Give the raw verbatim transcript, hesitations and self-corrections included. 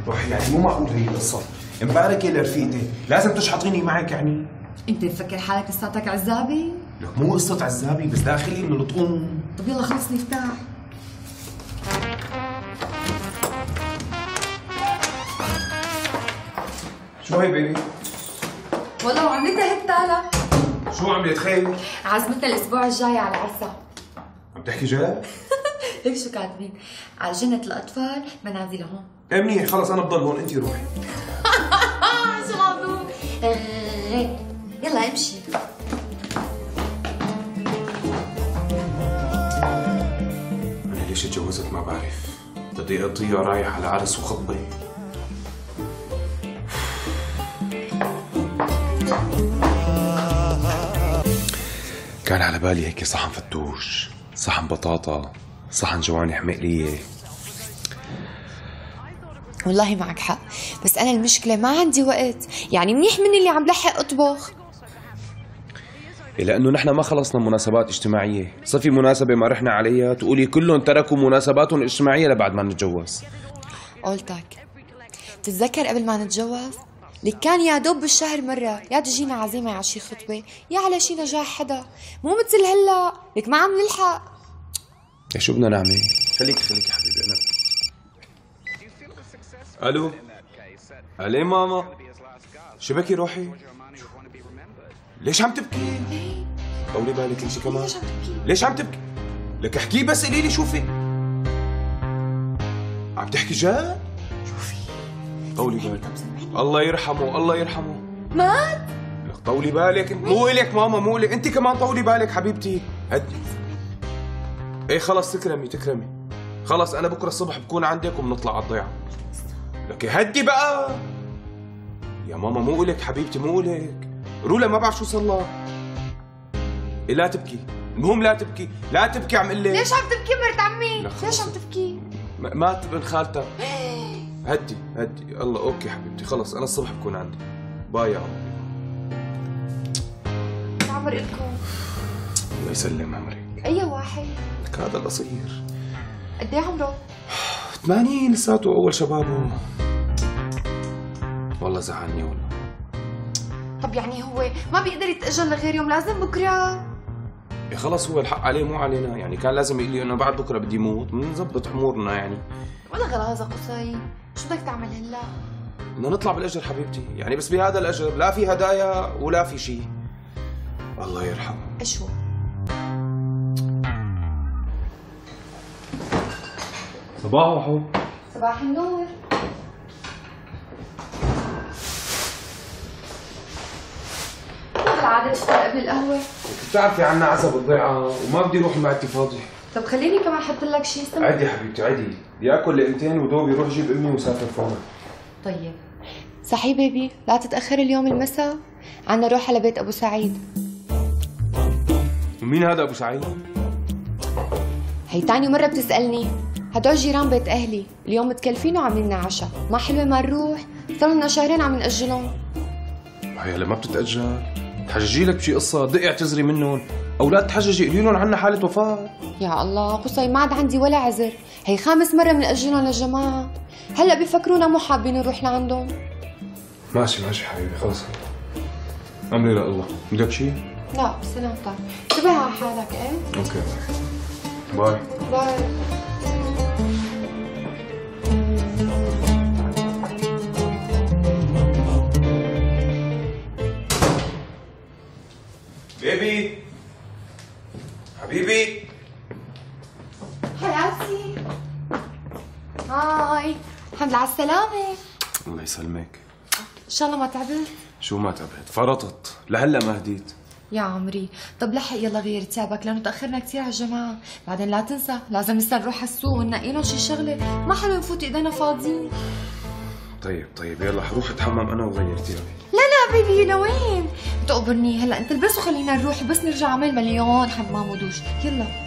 روحي يعني مو معقول هي القصة، مباركة لرفيقتي، لازم تشحطيني معك يعني؟ انت مفكر حالك لساتك عزابي؟ لك مو قصة عزابي بس داخلي انه الطقوم. طب يلا خلص نفتح. شو هي بيبي؟ والله وعملتها هيك تالا. شو عملت خير؟ عزمتنا الاسبوع الجاي على عرسها. عم تحكي جد؟ هيك شو كاتبين؟ على جنة الاطفال منازل هون. ايه منيح خلص انا بضل هون، انت روحي. شو مضبوط؟ يلا امشي. انا ليش اتجوزت ما بعرف، بدي اقضيها رايح على عرس وخطبه. كان على بالي هيك صحن فتوش، صحن بطاطا، صحن جوانح مقليه. والله معك حق، بس أنا المشكلة ما عندي وقت، يعني منيح مني اللي عم لحق أطبخ. لأنه نحن ما خلصنا مناسبات اجتماعية، صفي مناسبة ما رحنا عليها تقولي كلهم تركوا مناسباتهم الاجتماعية لبعد ما نتجوز. قولتك تتذكر قبل ما نتجوز؟ اللي كان يا دوب بالشهر مرة يا تجينا عزيمة على شي خطبة يا على شي نجاح حدا، مو مثل هلا لك ما عم نلحق. يا شو بدنا نعمل؟ خليك خليك يا حبيبي أنا. الو علي ماما، شبكي روحي. ليش عم تبكي؟ طولي بالك انت كمان. ليش عم تبكي؟ ليش عم تبكي؟ لك احكي بس قولي لي شوفي. عم تحكي جد؟ شوفي طولي بالك. الله يرحمه الله يرحمه. مات؟ لك طولي بالك، مو الك ماما مو الك، انت كمان طولي بالك حبيبتي. هدي. ايه خلص تكرمي تكرمي. خلص انا بكره الصبح بكون عندك وبنطلع على الضيعه. لك هدي بقى يا ماما، مو إلك حبيبتي مو إلك. رولا ما بعرف شو صار لها. إيه لا تبكي، المهم لا تبكي لا تبكي. عم قلك ليش عم تبكي مرت عمي؟ ليش عم تبكي؟ مات ابن خالتها. هدي هدي الله. اوكي حبيبتي خلص انا الصبح بكون عندي. باي يا عمري. شو عمر إلكم؟ الله يسلم عمرك. أي واحد؟ لك هذا القصير. قد ايه عمره؟ ثمانين لساته اول شبابه. والله زعلني والله. طب يعني هو ما بيقدر يتأجل لغير يوم، لازم بكره؟ يا خلص هو الحق عليه مو علينا، يعني كان لازم يقول لي انه بعد بكره بدي موت، بنظبط امورنا يعني. ولا غلاظه قصي، شو بدك تعمل هلا؟ بدنا نطلع بالاجر حبيبتي، يعني بس بهذا الاجر لا في هدايا ولا في شيء. الله يرحمه. ايش هو؟ صباح وحو. صباح النور. بالعادة تفطر قبل القهوة. بتعرفي عنا عزا بالضيعة وما بدي اروح معدتي فاضي. طب خليني كمان احط لك شيء سمك. عادي يا حبيبتي عادي، بدي اكل لقمتين ودوبي روح جيب امي وسافر فورا. طيب صحي بيبي، لا تتأخر اليوم المساء، عنا نروح على بيت ابو سعيد. ومين هذا ابو سعيد؟ هي تاني مرة بتسألني، هدول جيران بيت اهلي، اليوم متكلفين وعاملين لنا عشاء، ما حلوة ما نروح؟ صار لنا شهرين عم نأجلهم. هي هلا ما بتتأجل، تحججي لك بشي قصة، دقي اعتذري منهم، او لا تحججي قولي لهم عنا حالة وفاة. يا الله قصي ما عاد عندي ولا عذر، هي خامس مرة بنأجلهم للجماعة، هلا بيفكرونا مو حابين نروح لعندهم. ماشي ماشي حبيبي خلص. امري لله، بدك شي؟ لا بسلامتك، انتبه على حالك. ايه اوكي باي باي. بيبي حبيبي. حياتي هاي، الحمد لله على السلامة. الله يسلمك. ان شاء الله ما تعبت؟ شو ما تعبت، فرطت لهلا ما هديت. يا عمري طب لحق يلا غير ثيابك لانه تاخرنا كثير على الجماعه، بعدين لا تنسى لازم لسه نروح على السوق وننقي لهم شي شغله، ما حلو نفوت ايدينا فاضيين. طيب طيب يلا حروح اتحمم انا وغير ثيابي. لا لا بيبي لوين؟ بتقبرني هلا، انت البس وخلينا نروح، بس نرجع عمل مليون حمام ودوش. يلا